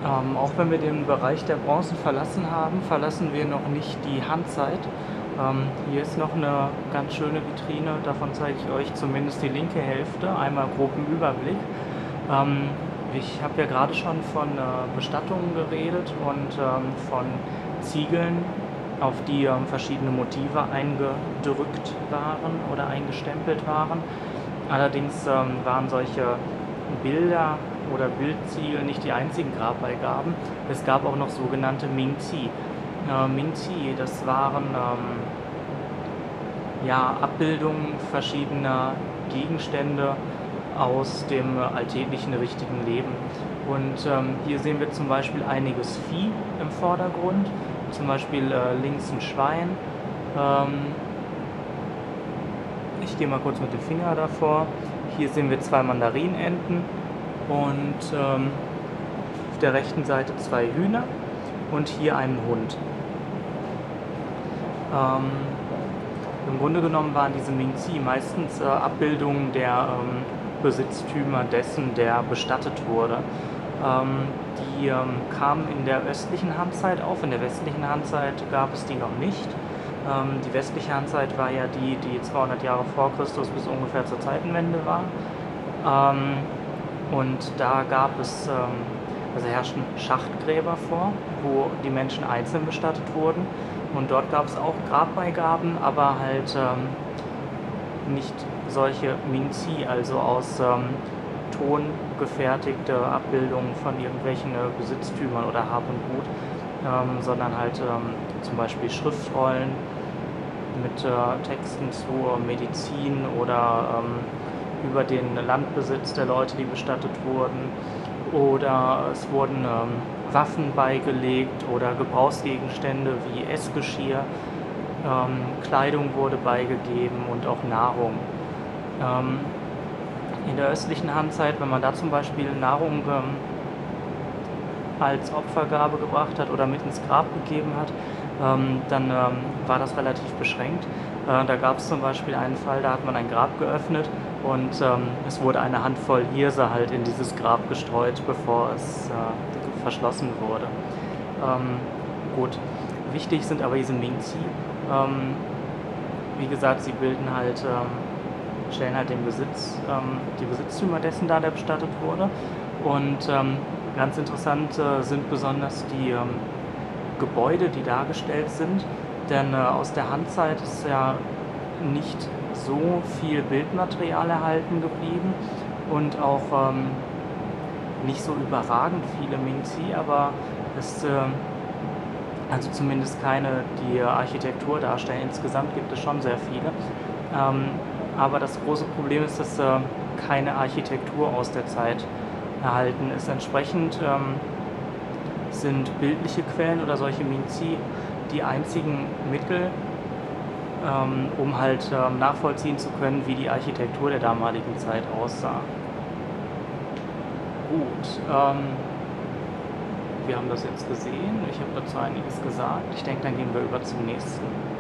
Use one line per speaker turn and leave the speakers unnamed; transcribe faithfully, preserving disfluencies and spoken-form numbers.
Ähm, auch wenn wir den Bereich der Bronzen verlassen haben, verlassen wir noch nicht die Handzeit. Ähm, hier ist noch eine ganz schöne Vitrine, davon zeige ich euch zumindest die linke Hälfte, einmal groben Überblick. Ähm, ich habe ja gerade schon von äh, Bestattungen geredet und ähm, von Ziegeln, auf die ähm, verschiedene Motive eingedrückt waren oder eingestempelt waren. Allerdings ähm, waren solche Bilder oder Bildziegel nicht die einzigen Grabbeigaben. Es gab auch noch sogenannte Mingzi. Äh, Mingzi, das waren ähm, ja, Abbildungen verschiedener Gegenstände aus dem äh, alltäglichen, richtigen Leben. Und ähm, hier sehen wir zum Beispiel einiges Vieh im Vordergrund, zum Beispiel äh, links ein Schwein. Ähm, ich gehe mal kurz mit dem Finger davor. Hier sehen wir zwei Mandarinenten und ähm, auf der rechten Seite zwei Hühner und hier einen Hund. Ähm, Im Grunde genommen waren diese Mingzi meistens äh, Abbildungen der ähm, Besitztümer dessen, der bestattet wurde. Ähm, die ähm, kamen in der östlichen Handzeit auf, in der westlichen Handzeit gab es die noch nicht. Ähm, die westliche Handzeit war ja die, die zweihundert Jahre vor Christus bis ungefähr zur Zeitenwende war. Ähm, und da gab es, ähm, also herrschten Schachtgräber vor, wo die Menschen einzeln bestattet wurden. Und dort gab es auch Grabbeigaben, aber halt ähm, nicht solche Mingzi, also aus ähm, Ton gefertigte Abbildungen von irgendwelchen äh, Besitztümern oder Hab und Gut, ähm, sondern halt ähm, zum Beispiel Schriftrollen mit äh, Texten zur Medizin oder ähm, über den Landbesitz der Leute, die bestattet wurden. Oder es wurden ähm, Waffen beigelegt oder Gebrauchsgegenstände wie Essgeschirr. Ähm, Kleidung wurde beigegeben und auch Nahrung. Ähm, in der östlichen Handzeit, wenn man da zum Beispiel Nahrung ähm, als Opfergabe gebracht hat oder mit ins Grab gegeben hat, ähm, dann ähm, war das relativ beschränkt. Äh, da gab es zum Beispiel einen Fall, da hat man ein Grab geöffnet und ähm, es wurde eine Handvoll Hirse halt in dieses Grab gestreut, bevor es äh, verschlossen wurde. Ähm, gut, wichtig sind aber diese Mingzi. Ähm, wie gesagt, sie bilden halt, ähm, stellen halt den Besitz, ähm, die Besitztümer dessen dar, der bestattet wurde. Und ähm, ganz interessant äh, sind besonders die ähm, Gebäude, die dargestellt sind, denn äh, aus der Handzeit ist ja nicht so viel Bildmaterial erhalten geblieben und auch ähm, nicht so überragend viele Mingzi, aber es äh, also zumindest keine, die Architektur darstellen. Insgesamt gibt es schon sehr viele. Ähm, aber das große Problem ist, dass äh, keine Architektur aus der Zeit erhalten ist. Entsprechend ähm, sind bildliche Quellen oder solche Mingzi die einzigen Mittel, ähm, um halt ähm, nachvollziehen zu können, wie die Architektur der damaligen Zeit aussah. Gut, ähm, wir haben das jetzt gesehen. Ich habe dazu einiges gesagt. Ich denke, dann gehen wir über zum nächsten.